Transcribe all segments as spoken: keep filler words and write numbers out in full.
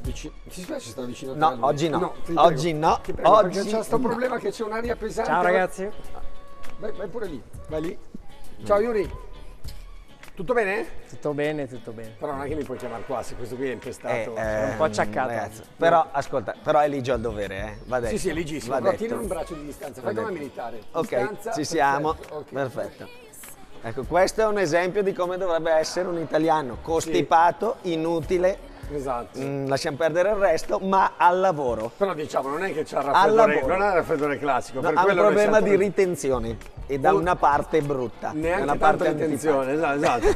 Vicino. Ti spiace stare vicino a te? No, oggi no. no Oggi prego. no. Ti prego, oggi perché c'è questo no. problema che c'è un'aria pesante. Ciao ragazzi. Vai, vai pure lì. Vai lì. Ciao Yuri. Tutto bene? Tutto bene, tutto bene. Però non è che mi puoi chiamare qua, se questo qui è impestato. Eh, Sono un po' acciaccato. ragazzi, però ascolta, però è ligio al dovere, eh. Va detto. Sì, sì, è legissimo. Va Però detto. tieni un braccio di distanza, fai Va come detto. militare. Ok, Distanza, ci siamo. perfetto. ok. Perfetto. Ecco, questo è un esempio di come dovrebbe essere un italiano, costipato, inutile. Esatto. Mm, lasciamo perdere il resto, ma al lavoro. Però diciamo, non è che c'ha il Al raffreddore, lavoro. non ha il raffreddore classico. No, per ha un quello noi problema siamo- di ritenzione e da Oh, una parte brutta, da Neanche una tanto parte ritenzione, esatto. esatto.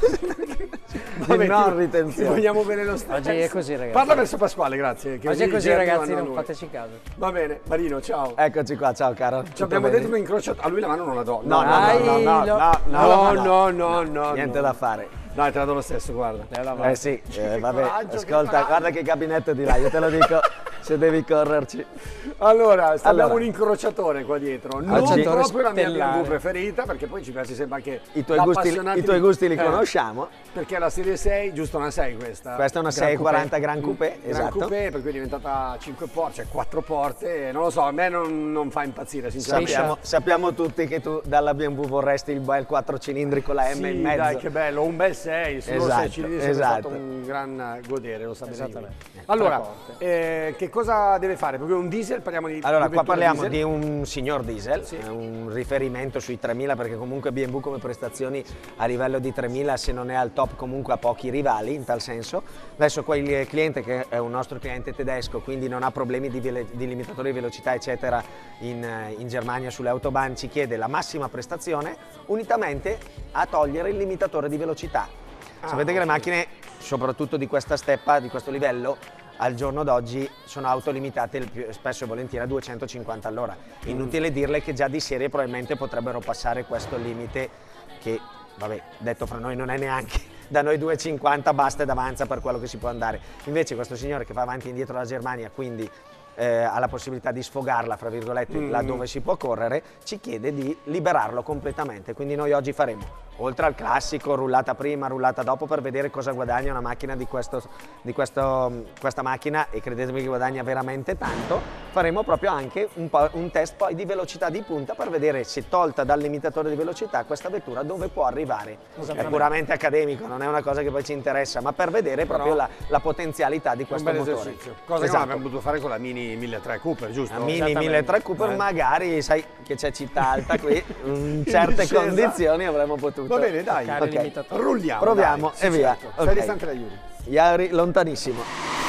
Di non ti- ritenzione. ti vogliamo bene lo stesso. Oggi è così, ragazzi. Parla verso Pasquale, grazie. che Oggi è così, Gerry ragazzi, vanno a non lui. fateci caso. Va bene, Marino, ciao. Eccoci qua, ciao caro. Ci Tutto abbiamo bene? detto un incrociato. A lui la mano non la do. No, no, no, Dai, no, no, lo- no, no, no, no, no, no, niente no. da fare. Dai, te la do lo stesso, guarda. Eh sì, eh, vabbè, coraggio, che ascolta, coraggio. guarda che gabinetto di là, io te lo dico, se devi correrci. Allora, sta- abbiamo Allora. un incrociatore qua dietro. Non Incrociatore proprio la mia B stellare. M W preferita, perché poi ci piace sempre anche I tuoi da gusti, appassionati i tuoi di- gusti li eh, conosciamo. Perché la serie sei, giusto una sei questa? Questa è una Gran seicentoquaranta coupé. Gran Coupé, Gran esatto. Coupé, per cui è diventata cinque porte, cioè quattro porte, non lo so, a me non, non fa impazzire sinceramente. Sappiamo, sappiamo tutti che tu dalla B M W vorresti il bel quattro cilindri con la M Sì, in mezzo. dai, che bello, un bel sei, solo Esatto, sei cilindri sarebbe esatto. stato un gran godere, lo sapete. Esattamente. Allora, Tre porte. eh, che cosa deve fare? Proprio un diesel, parliamo di Allora, di qua vettura parliamo diesel? di un signor diesel, Sì. è un riferimento sui tremila perché comunque B M W come prestazioni a livello di tremila se non è al top comunque ha pochi rivali in tal senso. Adesso qua il cliente che è un nostro cliente tedesco quindi non ha problemi di, vele- di limitatori di velocità eccetera in, in Germania sulle autobahn ci chiede la massima prestazione unitamente a togliere il limitatore di velocità. Sapete che le macchine soprattutto di questa steppa, di questo livello al giorno d'oggi sono autolimitate il più- spesso e volentieri a duecentocinquanta all'ora. Inutile dirle che già di serie probabilmente potrebbero passare questo limite che, vabbè, detto fra noi non è neanche da noi duecentocinquanta basta ed avanza per quello che si può andare. Invece questo signore che fa avanti e indietro la Germania, quindi eh, ha la possibilità di sfogarla, fra virgolette, Mm. laddove si può correre, ci chiede di liberarlo completamente. Quindi noi oggi faremo, oltre al classico rullata prima, rullata dopo, per vedere cosa guadagna una macchina di, questo, di questo, questa macchina, e credetemi che guadagna veramente tanto, faremo proprio anche un, po', un test poi di velocità di punta per vedere se tolta dal limitatore di velocità questa vettura dove può arrivare. È puramente accademico, non è una cosa che poi ci interessa, ma per vedere proprio la, la potenzialità di un questo bel motore. esercizio. Cosa che Esatto. non abbiamo potuto fare con la Mini milletré Cooper, giusto? La Mini Esattamente. milletré Cooper Eh. magari, sai che c'è città alta qui, in certe discesa. condizioni avremmo potuto. Va bene, dai. Toccare il Ok. limitatore. Rulliamo. Proviamo dai. Sì, e via. certo. Ok. Stai distante da Yuri. Yari lontanissimo.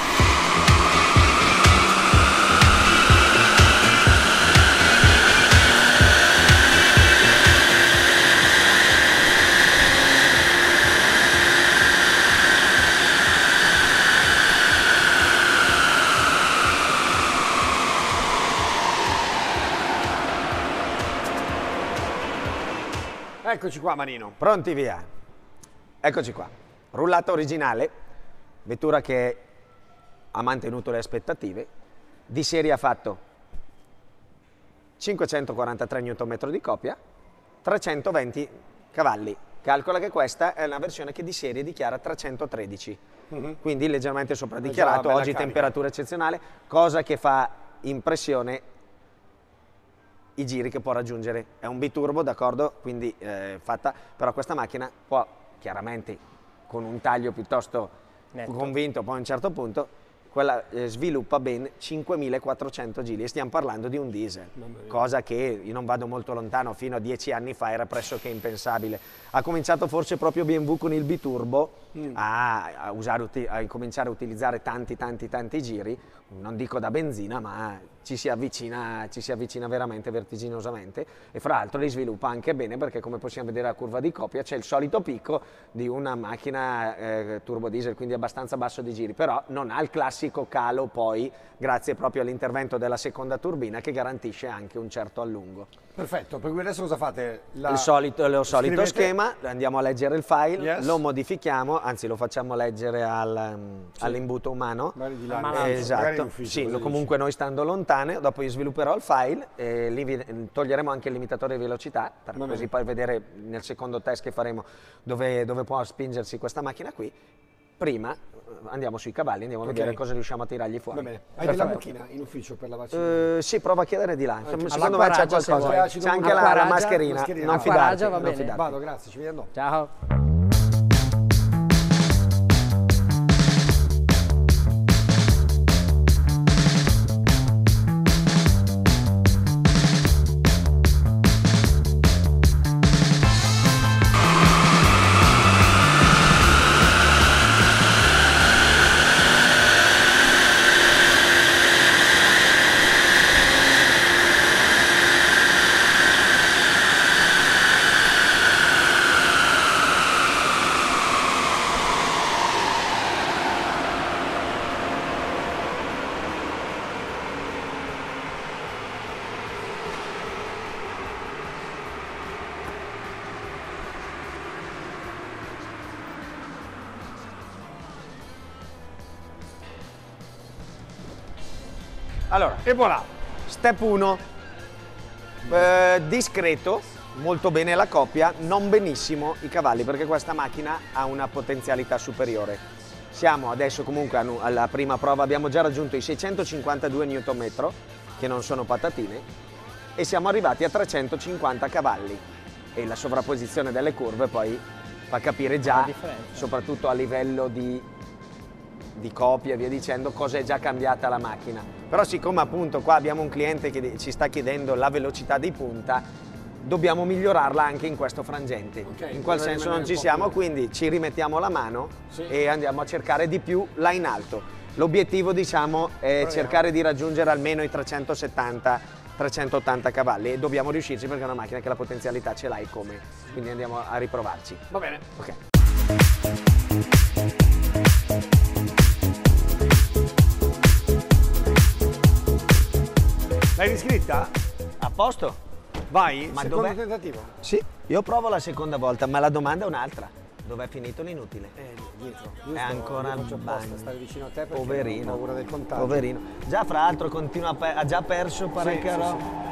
Eccoci qua Marino. Pronti via. Eccoci qua. Rullata originale, vettura che ha mantenuto le aspettative. Di serie ha fatto cinquecentoquarantatré newton metri di coppia, trecentoventi cavalli. Calcola che questa è una versione che di serie dichiara trecentotredici, quindi leggermente sopradichiarato, bella oggi carica. temperatura eccezionale, cosa che fa impressione i giri che può raggiungere. È un biturbo, d'accordo, quindi eh, fatta, però questa macchina può chiaramente con un taglio piuttosto Netto. convinto poi a un certo punto, quella eh, sviluppa ben cinquemilaquattrocento giri e stiamo parlando di un diesel, cosa che io non vado molto lontano, fino a dieci anni fa era pressoché impensabile. Ha cominciato forse proprio B M W con il biturbo Mm. a, a, usare, uti- a cominciare a utilizzare tanti tanti tanti giri, non dico da benzina, ma ci si avvicina, ci si avvicina veramente vertiginosamente, e fra l'altro li sviluppa anche bene perché, come possiamo vedere a curva di coppia, c'è il solito picco di una macchina eh, turbo diesel, quindi abbastanza basso di giri, però non ha il classico calo poi, grazie proprio all'intervento della seconda turbina che garantisce anche un certo allungo. Perfetto, per cui adesso cosa fate? La- Il solito, lo solito scrivete- schema, andiamo a leggere il file, Yes. lo modifichiamo, anzi lo facciamo leggere al, all'imbuto umano. Magari di là, Ma- magari in Esatto, ufficio, sì, cosa lo- dici? comunque noi stando lontane, dopo io svilupperò il file e lì vi- toglieremo anche il limitatore di velocità, per Va così bene. poi vedere nel secondo test che faremo dove, dove può spingersi questa macchina qui. Prima andiamo sui cavalli, andiamo a Ok. vedere cosa riusciamo a tirargli fuori. Va bene. Hai Perfetto. della macchina in ufficio per lavarci? Eh, sì, prova a chiedere di là. Secondo me All'acqua c'è raggia, se qualcosa. vuoi. C'è anche la, Acqua la raggia, mascherina. mascherina. Non Acqua fidarti, raggia, va non bene. fidarti. Vado, grazie, ci vediamo dopo. Ciao. Allora, E voilà. step uno, discreto, molto bene la coppia, non benissimo i cavalli perché questa macchina ha una potenzialità superiore. Siamo adesso comunque a nu- alla prima prova, abbiamo già raggiunto i seicentocinquantadue newton metro, che non sono patatine, e siamo arrivati a trecentocinquanta cavalli e la sovrapposizione delle curve poi fa capire già, La differenza. soprattutto a livello di di copia e via dicendo, cosa è già cambiata la macchina. Però siccome appunto qua abbiamo un cliente che ci sta chiedendo la velocità di punta, dobbiamo migliorarla anche in questo frangente. Ok, in quel deve senso non rimanere ci un po' siamo, più. quindi ci rimettiamo la mano Sì. e andiamo a cercare di più là in alto. L'obiettivo diciamo è Proviamo. cercare di raggiungere almeno i trecentosettanta trecentottanta cavalli e dobbiamo riuscirci perché è una macchina che la potenzialità ce l'hai come, quindi andiamo a riprovarci. Va bene. Ok. L'hai riscritta? A posto? Vai, Ma secondo dov'è? tentativo. Sì, io provo la seconda volta, ma la domanda è un'altra. Dov'è finito l'inutile? Eh, dietro. È ancora al al bagno. stare vicino a te perché Poverino. ho paura del contagio. Poverino. Già fra l'altro continua a pe- ha già perso parecchia sì, roba. sì.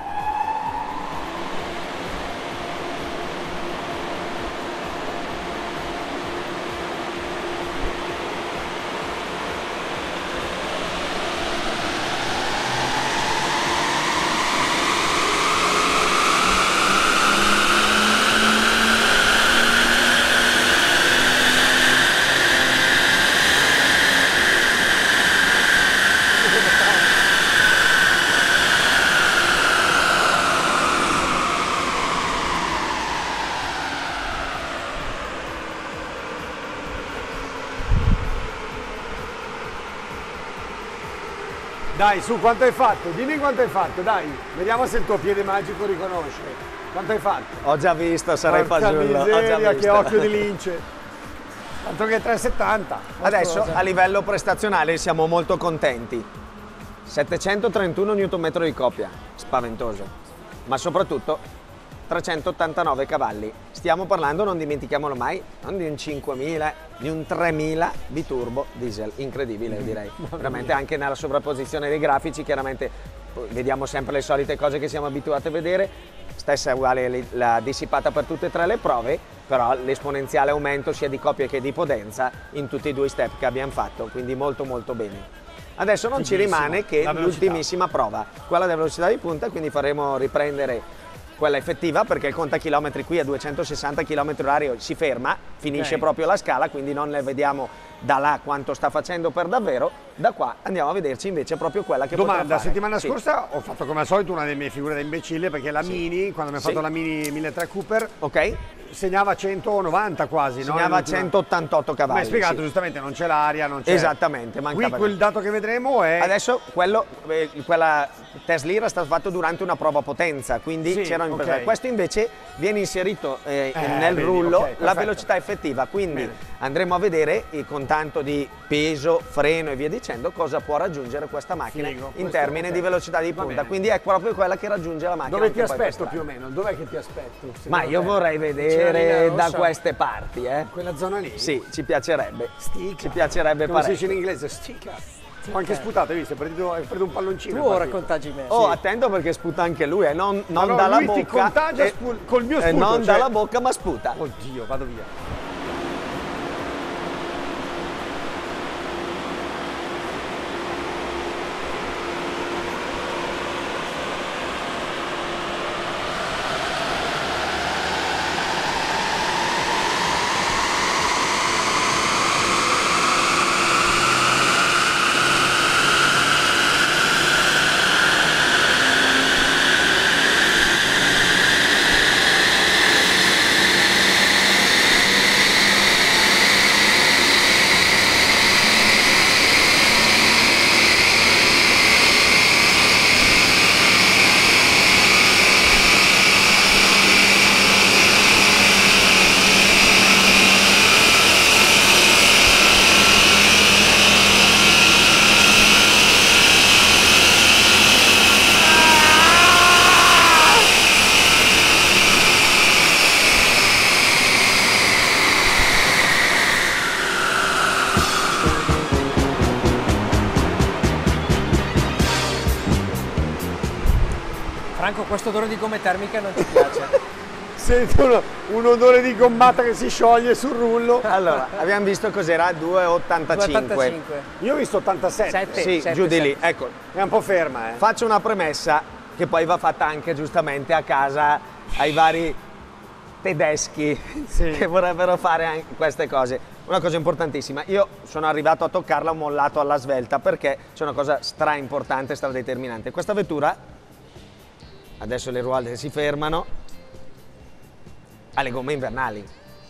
Dai, su, quanto hai fatto? Dimmi quanto hai fatto, dai. Vediamo se il tuo piede magico riconosce. Quanto hai fatto? Ho già visto, sarei Porca fagiolo. Ho miseria, già che visto. occhio di lince. Altro che tre e settanta. Adesso a livello prestazionale siamo molto contenti. settecentotrentuno newton metro di coppia, spaventoso, ma soprattutto trecentottantanove cavalli. Stiamo parlando, non dimentichiamolo mai, non di un cinquemila, di un tremila di turbo diesel, incredibile direi. Veramente anche nella sovrapposizione dei grafici, chiaramente poi vediamo sempre le solite cose che siamo abituati a vedere, stessa uguale li- la dissipata per tutte e tre le prove, però l'esponenziale aumento sia di coppia che di potenza in tutti e due i step che abbiamo fatto, quindi molto molto bene. Adesso non ci Fighissimo. rimane che La velocità. l'ultimissima prova, quella della velocità di punta, quindi faremo riprendere quella effettiva perché il contachilometri qui a duecentosessanta chilometri orari si ferma, finisce Ok. proprio la scala, quindi non le vediamo da là quanto sta facendo per davvero, da qua andiamo a vederci invece proprio quella che Domanda, potrà fare. settimana Sì. scorsa ho fatto come al solito una delle mie figure da imbecille perché la Sì. Mini, quando mi ha Sì. fatto la Mini milletrecento Cooper, Ok? segnava centonovanta quasi, no? Segnava Nell'ultima- centottantotto Ma cavalli. hai spiegato sì. giustamente, non c'è l'aria, non c'è... Esattamente, mancava Qui quel dato che vedremo è... Adesso quello, eh, quella Tesla era stato fatto durante una prova potenza, quindi Sì, c'era un ok. Questo invece viene inserito eh, Eh, nel vedi, rullo ok, la perfetto. velocità effettiva, quindi Bene. andremo a vedere eh, con tanto di peso, freno e via dicendo cosa può raggiungere questa macchina Figo, in questo, termini ok. di velocità di Va punta, bene. quindi è proprio quella che raggiunge la macchina. Dove ti anche poi per aspetto strada. più o meno? Dov'è che ti aspetto? Ma secondo io te? vorrei C'è la vedere linea da rossa? queste parti, eh. Quella zona lì? Sì, ci piacerebbe. Stica. Ci piacerebbe Come si dice parecchio. in inglese? Stica. Ho anche sputato, hai visto? Hai preso, hai preso un palloncino. Tu è ora partito. contagi me. Oh, attento perché sputa anche lui, eh. non, non no, dalla lui bocca. ti contagia eh, spu- col mio eh, sputo, non cioè- dalla bocca, ma sputa. Oddio, vado via. Franco, questo odore di gomme termiche non ti piace? Sento uno- un odore di gommata che si scioglie sul rullo. Allora, abbiamo visto cos'era due virgola ottantacinque. ottantacinque. Io ho visto ottantasette. Sette. Sì, sette, giù di lì. sette. Ecco, È un po' ferma, eh. faccio una premessa che poi va fatta anche giustamente a casa ai vari tedeschi Sì. che vorrebbero fare anche queste cose. Una cosa importantissima, io sono arrivato a toccarla, ho mollato alla svelta perché c'è una cosa stra importante, stra determinante. Questa vettura, adesso le ruote si fermano, ha le gomme invernali,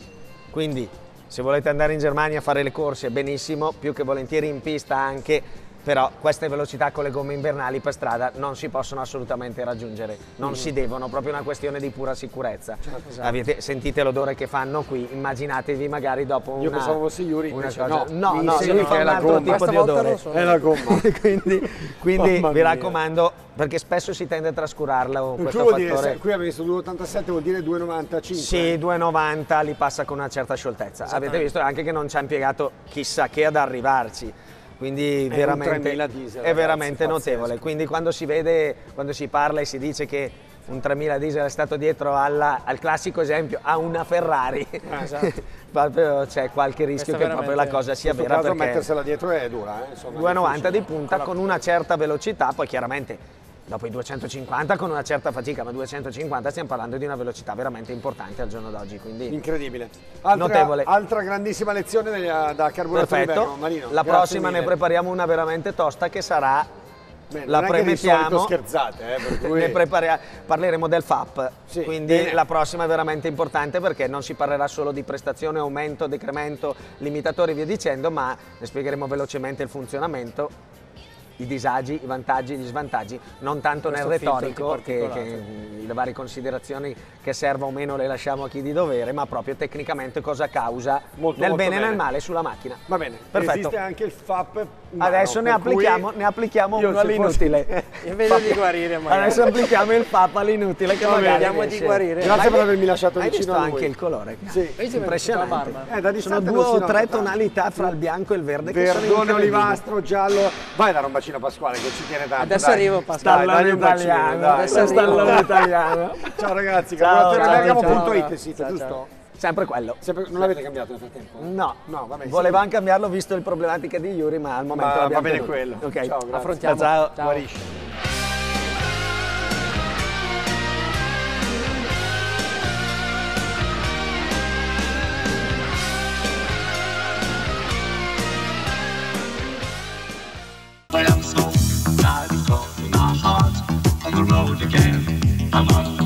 quindi se volete andare in Germania a fare le corse benissimo, più che volentieri in pista anche, però queste velocità con le gomme invernali per strada non si possono assolutamente raggiungere, non Mm. si devono, proprio una questione di pura sicurezza. Certo. Avete, sentite l'odore che fanno qui, immaginatevi magari dopo una... Io pensavo fosse Yuri, una invece cosa- no. no, Mi no, insegni si che fa è un la altro gomma. tipo di Stavolta odore. lo so. È la gomma. quindi quindi Mamma vi mia. raccomando, perché spesso si tende a trascurarlo Per questo cui vuol dire, fattore. se qui abbiamo visto due virgola ottantasette, vuol dire due virgola novantacinque. Sì, due virgola novanta li passa con una certa scioltezza. Avete visto anche che non ci ha impiegato chissà che ad arrivarci. Quindi un veramente tremila diesel, è ragazzi, veramente pazzesco. notevole. Quindi quando si vede, quando si parla e si dice che un tremila diesel è stato dietro alla- al classico esempio a una Ferrari, esatto. proprio c'è qualche rischio Questo che proprio la veramente- cosa sia In questo vera caso perché mettersela dietro è dura, eh. Insomma, due virgola novanta di difficile. punta con una certa velocità, poi chiaramente dopo i duecentocinquanta con una certa fatica, ma duecentocinquanta stiamo parlando di una velocità veramente importante al giorno d'oggi, quindi Incredibile. Altra, Notevole. altra grandissima lezione degli- da carburatore perfetto. Bergamo, Marino. La grazie prossima ne mille. prepariamo una veramente tosta che sarà, Bene, la non è che di solito premettiamo, scherzate, eh, per cui... ne prepara- parleremo del F A P, Sì, quindi bene. la prossima è veramente importante perché non si parlerà solo di prestazione, aumento, decremento, limitatori e via dicendo, ma ne spiegheremo velocemente il funzionamento, i disagi, i vantaggi, gli svantaggi, non tanto nel Questo filtro retorico, che, antiparticolato. che le varie considerazioni che serva o meno le lasciamo a chi di dovere, ma proprio tecnicamente cosa causa Molto, nel molto bene e nel bene. male sulla macchina. Va bene, Perfetto. esiste anche il F A P umano, Adesso ne per cui applichiamo, ne applichiamo io uno se all'inutile. Io vedo di guarire magari. Adesso applichiamo il F A P all'inutile che No, magari vediamo di riesce. guarire. Grazie Hai- per avermi lasciato Hai vicino visto a lui. anche il colore? Sì. Vedi, Impressionante. tutta la barba. Eh, da Sono distante due non si o nota tre tanto. tonalità fra il bianco e il verde che sono Verdone, incredibili. olivastro, giallo. Vai da un bacino a Pasquale che ci tiene tanto. Adesso dai. arrivo, Pasquale. Dai, dagli un bacino, italiano, dai. adesso stallone italiano. Ciao ragazzi, Ciao, carburatore ciao, bergamo punto ciao. it il sito, Ciao, giusto? ciao. Sempre quello. Sempre- non l'avete cambiato nel frattempo? No, No, vabbè, sì. volevamo cambiarlo visto le problematiche di Yuri, ma al momento Ma va l'abbiamo bene tenuto. quello. Ok. Ciao, grazie. Affrontiamo. Ciao. Ciao. Guarisci. I am so glad to my heart on the road again. I'm on